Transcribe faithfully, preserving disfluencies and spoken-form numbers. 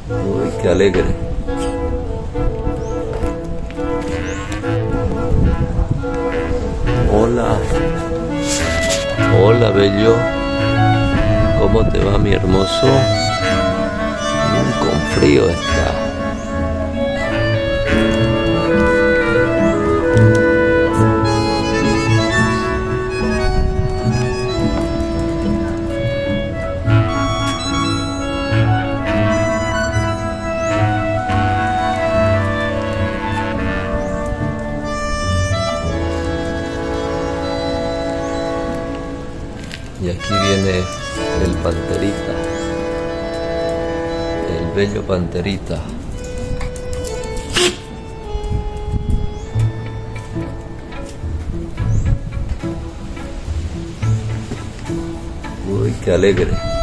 Uy, qué alegre. Hola. Hola, bello. ¿Cómo te va, mi hermoso? Mm, con frío está. Y aquí viene el panterita, el bello panterita. Uy, qué alegre.